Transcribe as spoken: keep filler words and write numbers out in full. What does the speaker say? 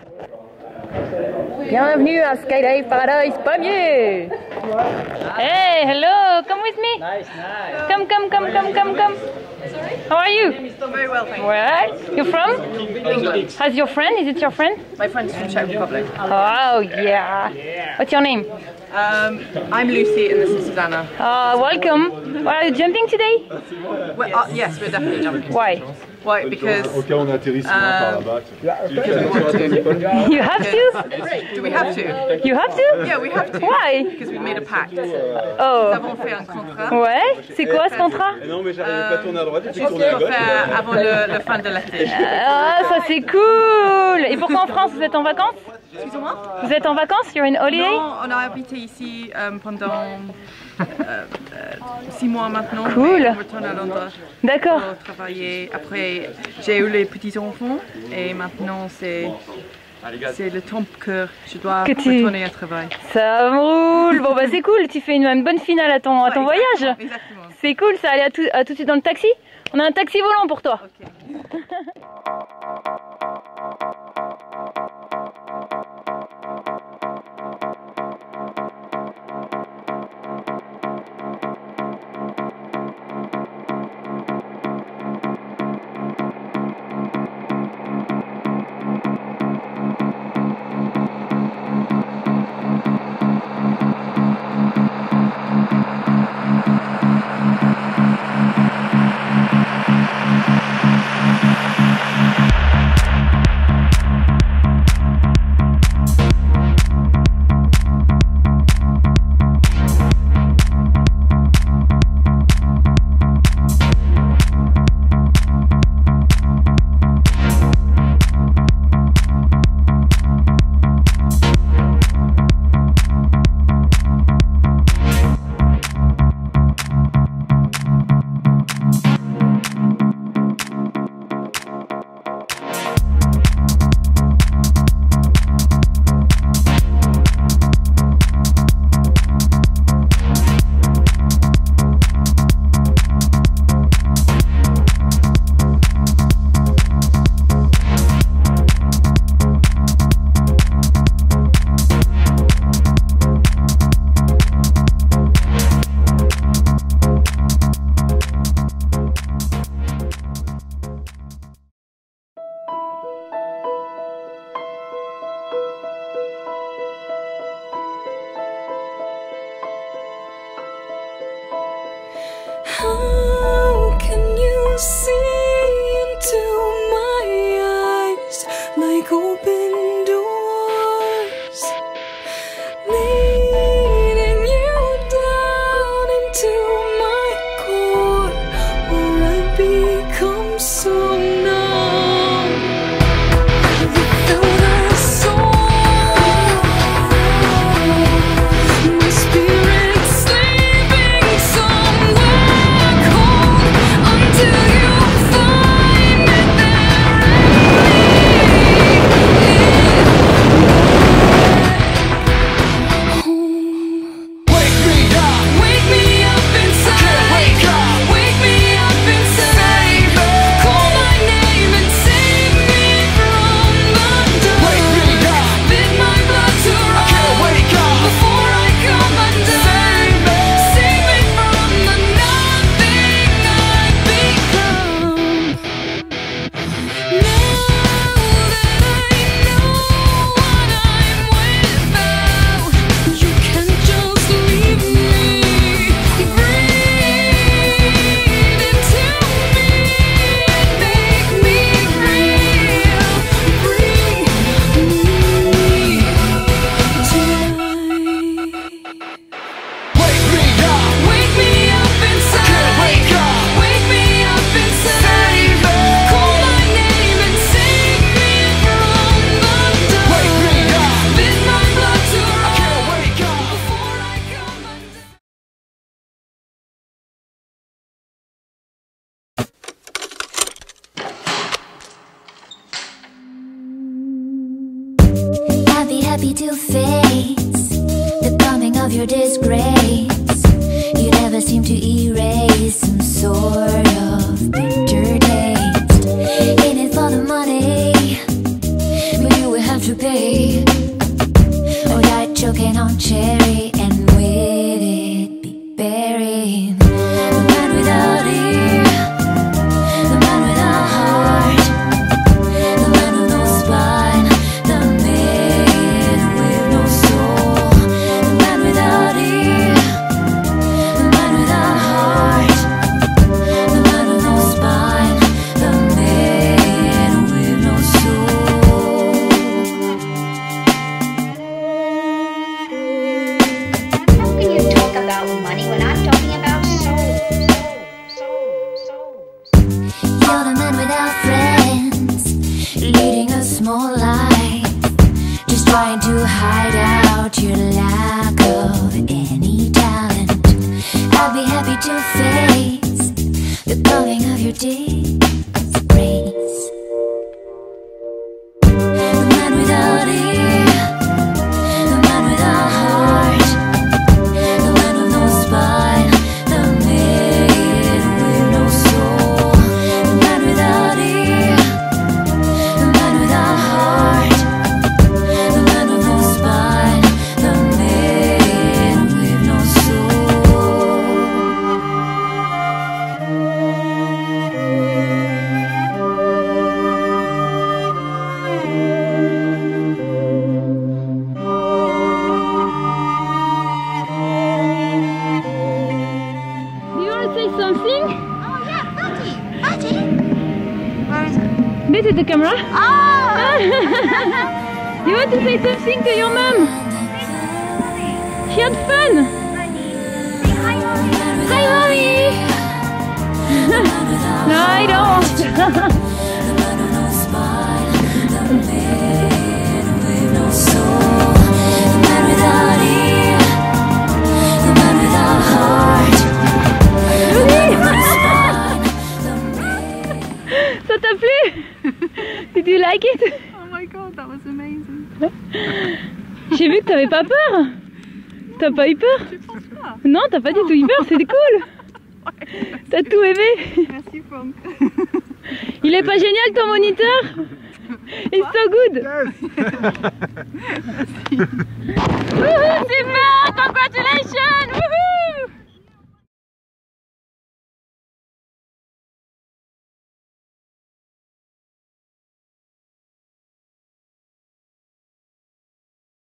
Bienvenue à Skydive Paradise Pamiers. Hey, hello, come with me. Nice, nice. Come, come, come, come, come, come. Sorry? How are you? Very well, thank you. Well, you're from? England. How's your friend? Is it your friend? My friend's from Czech Republic. Oh, yeah. What's your name? Um, I'm Lucy and this is Susanna. Uh, welcome. Well, are you jumping today? We're, uh, yes, we're definitely jumping. Why? Why? Because Au cas où on atterrit souvent par là-bas. because we want to. You have to? Do we have to? You have to? Yeah, we have to. Why? Because we made a pact. Nous Oh. avons fait un contrat. Ouais? C'est quoi ce contrat? Non, mais j'arrivais pas à tourner à droite, j'ai Juste tourné à pour gauche. faire avant le, le fin de l'été. Ah, ça c'est cool! Et pourquoi en France? Vous êtes en vacances? Excusez-moi? Vous êtes en vacances? You're in holiday? Non, on a habité ici euh, pendant euh, euh, six mois maintenant. Cool. Mais on retourne à Londres D'accord. pour travailler. Après, j'ai eu les petits-enfants et maintenant c'est c'est le temps que je dois Que tu- retourner à travail. Ça me roule! Bon bah c'est cool, tu fais une, une bonne finale à ton, à ton Ouais, voyage. exactement, exactement. C'est cool, ça allait à tout, à tout de suite dans le taxi. On a un taxi volant pour toi. Ok. How can you see into my eyes like open doors, leading you down into my core, where I become so numb without a soul? My spirit's sleeping somewhere cold until you find it there. Wake me up, wake me up inside. Wake up, wake me up inside. Call my name and save me from the dark. Wake me up, bid my blood to run. Wake up before I come undone. Save me from the nothing I've become. Now that I know what I'm without, you can just leave me. Breathe into me and make me real. Bring me tonight. Wake me up, wake me up inside. Wake up, wake me up inside. Call my name and save me from the dark. Wake me up, bid my blood to run. Wake up before I come undone. Happy, happy to face the coming of your disgrace. You never seem to erase some sort of bitter taste. In it for the money, but you will have to trying to hide out your lack of any talent. I'll be happy to face the coming of your disgrace. The man without ear, the man without heart, the man with no spine, the man with no soul. The man without ear, the man without heart, the man with no spine, the man with no soul. Do you want to say something? Oh yeah, Betty! Betty! Where is it? This is the camera. Oh! You want to say something to your mom? She had fun. Say hi, Mommy! Hi, mommy. No, I don't. The man with no spine, the man with no soul. The man without ear, the man without heart, the man with no spine, the man. Ça t'a plu? Did you like it? Oh my god, that was amazing. J'ai vu que t'avais pas peur. T'as pas eu peur? Tu penses pas? Non, t'as pas du tout eu peur, c'était cool. T'as tout aimé. Merci Franck. Il est pas génial ton moniteur? It's so good. Wouhou, super.